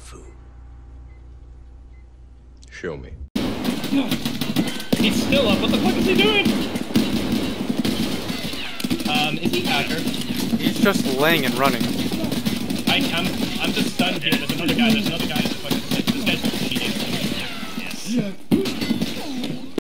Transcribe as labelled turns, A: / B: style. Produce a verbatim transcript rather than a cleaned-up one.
A: fu.
B: Show me.
C: He's still up. What the fuck is he doing? Um, is he hacker?
D: He's just laying and running.
C: I, I'm, I'm just stunned here. There's another guy. There's another guy. That's fucking